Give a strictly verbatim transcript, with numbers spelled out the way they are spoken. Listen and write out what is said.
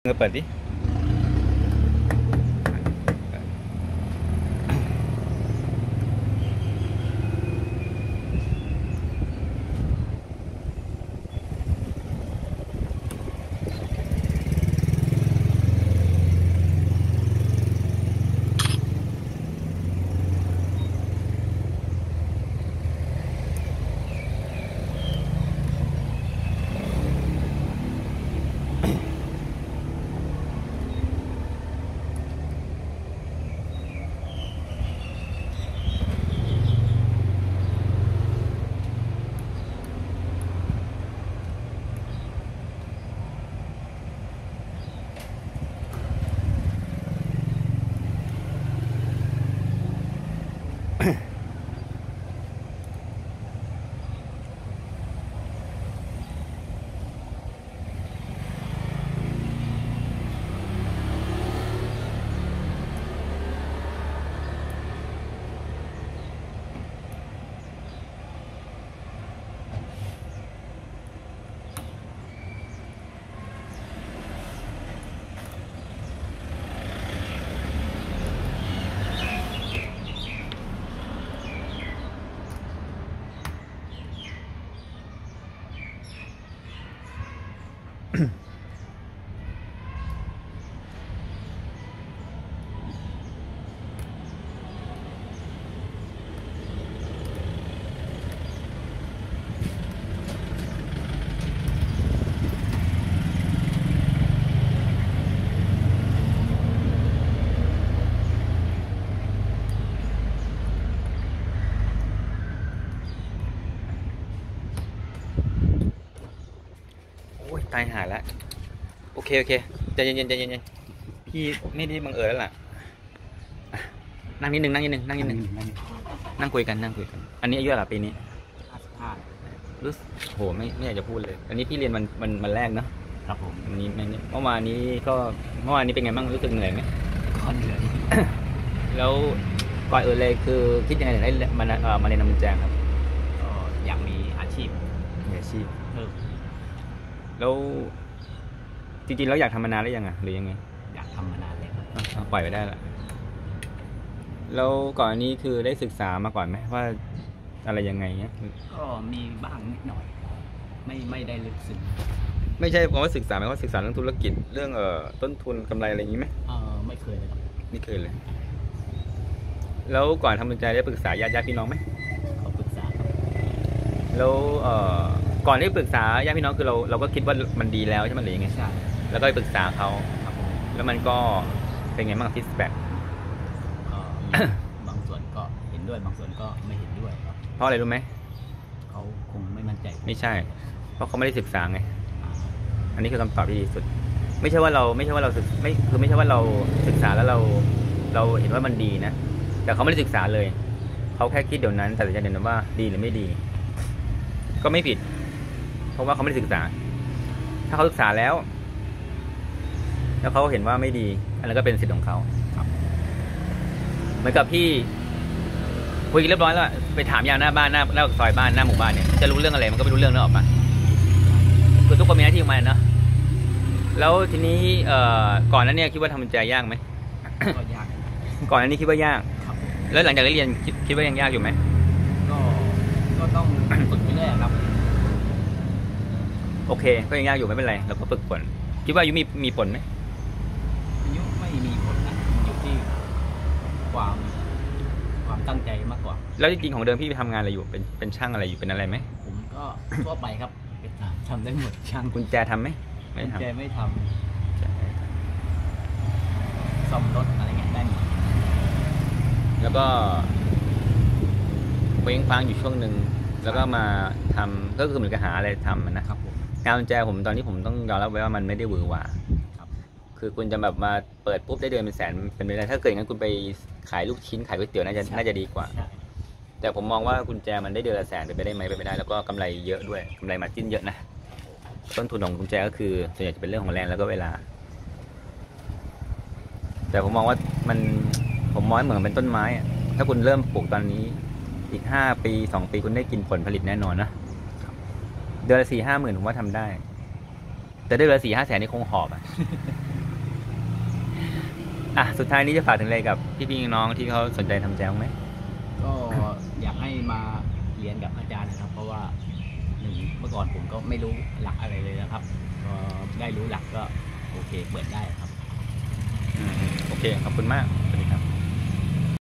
เงเปิดดิตายหาแล้วโอเคโอเคใจเย็นๆใจเย็นๆพี่ไม่ได้บังเอิญแล้วล่ะนั่งนิดนึงนั่งนิดนึงนั่งนิดนึงนั่งคุยกันนั่งคุยกันอันนี้อายุอะไรปีนี้ห้าสิบห้ารู้โหไม่ไม่อยากจะพูดเลยอันนี้พี่เรียนมันมันมันแรกเนาะครับผมอันนี้เมื่อวานนี้ก็เมื่อวานนี้เป็นไงบ้างรู้สึกเหนื่อยไหมก็เหนื่อยแล้วก่อนอื่นเลยคือคิดยังไงถึงได้มาเอ่อมาเรียนน้ำมันแจงครับก็อยากมีอาชีพมีอาชีพแล้วจริงๆแล้วอยากทำมานานหรือยังอ่ะหรือยังไงอยากทำมานานเลยครับปล่อยไปได้ละแล้วก่อนนี้คือได้ศึกษามาก่อนไหมว่าอะไรยังไงเงี้ยก็มีบ้างนิดหน่อยไม่ไม่ได้ลึกซึ้งไม่ใช่เพราะว่าศึกษาไหมว่าศึกษาเรื่องธุรกิจเรื่องเอ่อต้นทุนกำไรอะไรอย่างนี้ไหมเออไม่เคยเลยครับไม่เคยเลยแล้วก่อนทำบัญชีได้ปรึกษาญาติญาติพี่น้องไหมเขาปรึกษาแล้วเอ่อก่อนที่ปรึกษาญาติพี่น้องคือเราเราก็คิดว่ามันดีแล้วใช่ไหมหรือยังไงใช่แล้วก็ไปปรึกษาเขาแล้วมันก็เป็นไงบ้างฟีดแบ็กบางส่วนก็เห็นด้วยบางส่วนก็ไม่เห็นด้วยครับเพราะอะไรรู้ไหมเขาคงไม่มั่นใจไม่ใช่เพราะเขาไม่ได้ศึกษาไงอันนี้คือคำตอบที่ดีสุดไม่ใช่ว่าเราไม่ใช่ว่าเราศึกไม่คือไม่ใช่ว่าเราศึกษาแล้วเราเราเห็นว่ามันดีนะแต่เขาไม่ได้ศึกษาเลยเขาแค่คิดเดี๋ยวนั้นแต่จะเห็นว่าดีหรือไม่ดีก็ไม่ผิดเพราะว่าเขาไม่ได้ศึกษาถ้าเขาศึกษาแล้วแล้วเขาเห็นว่าไม่ดีอันนั้นก็เป็นสิทธิ์ของเขาเหมือนกับพี่คุยกันเรียบร้อยแล้วไปถามยามหน้าบ้านหน้าหน้าซอยบ้านหน้าหมู่บ้านเนี่ยจะรู้เรื่องอะไรมันก็ไม่รู้เรื่องนึกออกปะคือทุกคนมีหน้าที่ของมันเนาะแล้วทีนี้เอ่อก่อนนั้นเนี่ยคิดว่าทำบัญชียากไหมก็ยากก่อนนั้นนี่คิดว่ายากแล้วหลังจากเรียนคิดว่ายังยากอยู่ไหมก็ก็ต้องฝึกไปเรื่อยครับโอเคก็ยังยากอยู่ไม่เป็นไรเราก็ฝึกฝนคิดว่าอายุมีมีผลไหมอายุไม่มีผลนะอยู่ที่ความความตั้งใจมากกว่าแล้วจริงๆของเดิมพี่ไปทำงานอะไรอยู่เป็นเป็นช่างอะไรอยู่เป็นอะไรไหมผมก็ทั่วไปครับทำได้หมดช่างกุญแจทำไหมไม่ทำกุญแจไม่ทำซ่อมรถอะไรเงี้ยได้หมดแล้วก็เว้งฟังอยู่ช่วงหนึ่งแล้วก็มาทำก็คือเหมือนกับหาอะไรทำนะครับงานกุญแจผมตอนนี้ผมต้องยอมรับไว้ว่ามันไม่ได้หวือหวาคือคุณจะแบบมาเปิดปุ๊บได้เดือนเป็นแสนเป็นไปได้ถ้าเกิดงั้นคุณไปขายลูกชิ้นขายก๋วยเตี๋ยวน่าจะน่าจะดีกว่าแต่ผมมองว่ากุญแจมันได้เดือนละแสนเป็นไปได้ไหมเป็นไปได้แล้วก็กำไรเยอะด้วยกำไรมาจิ้นเยอะนะต้นทุนของกุญแจก็คือส่วนใหญ่จะเป็นเรื่องของแรงแล้วก็เวลาแต่ผมมองว่ามันผมมองเหมือนเป็นต้นไม้ถ้าคุณเริ่มปลูกตอนนี้อีกห้าปีสองปีคุณได้กินผลผลิตแน่นอนนะเดือนละสี่ห้าหมื่นผมว่าทำได้แต่ได้เดือนละสี่ห้าแสนนี่คงหอบอ่ะอ่ะสุดท้ายนี้จะฝากถึงอะไรกับพี่ๆน้องๆที่เขาสนใจทำแจวไหมก็อยากให้มาเรียนกับอาจารย์นะครับ เพราะว่าหนึ่งเมื่อก่อนผมก็ไม่รู้หลักอะไรเลยนะครับพอได้รู้หลักก็โอเคเปิดได้ครับอืมโอเค ขอบคุณมาก สวัสดีครับ